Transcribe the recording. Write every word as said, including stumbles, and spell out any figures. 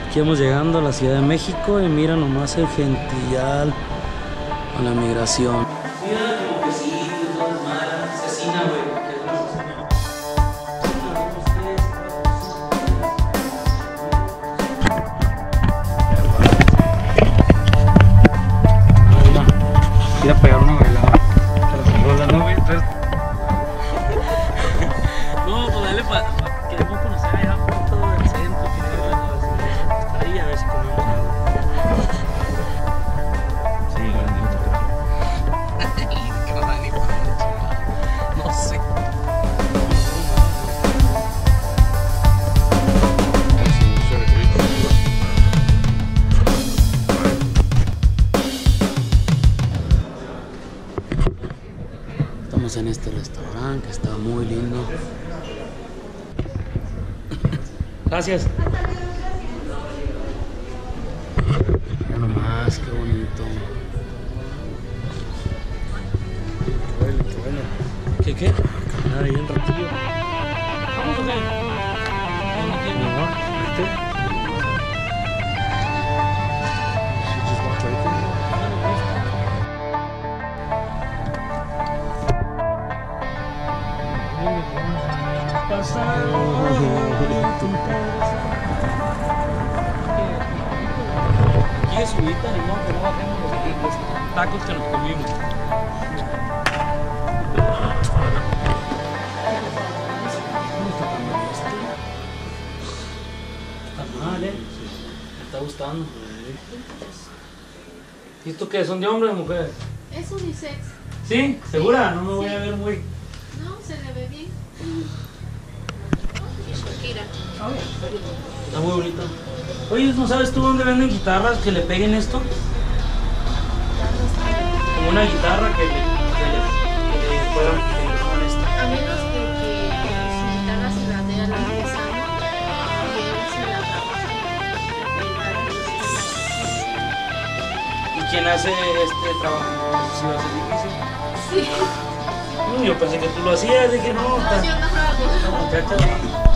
Aquí vamos llegando a la Ciudad de México y mira nomás el gentillal a la migración. Mira como que sí, todas malas, asesina, güey. Ir a pegar una bailada. No, güey, entonces... No, pues dale para... Pa, queremos conocer allá un poquito del centro, que estar ahí a ver si comemos algo. Sí, grandioso. ¿Qué va a dar ni para la no sé. Estamos en este restaurante que está muy lindo. Gracias. Mira nomás, qué bonito. Qué huele, qué huele. ¿Qué qué? Caminar ahí un ratillo. Vamos a ver. No, ¿viste? Aquí es subida, ni modo que no bajemos los, los tacos que nos comimos. Está mal, eh. Me está gustando. ¿Y esto qué? ¿Son de hombre o de mujer? Es unisex. ¿Sí? ¿Segura? No me voy Sí. a ver muy... No, se le ve bien. Shakira. Está muy bonito. Oye, ¿no sabes tú dónde venden guitarras que le peguen esto? Como una guitarra que le, que le, que le puedan que le pongan esto. A menos de que su guitarra se la dé al artesano y él se la trabaja y ¿Y quién hace este trabajo? ¿Sí va a ser difícil? Sí. No, yo pensé que tú lo hacías, dije no. No, yo no lo hago. Esta muchacha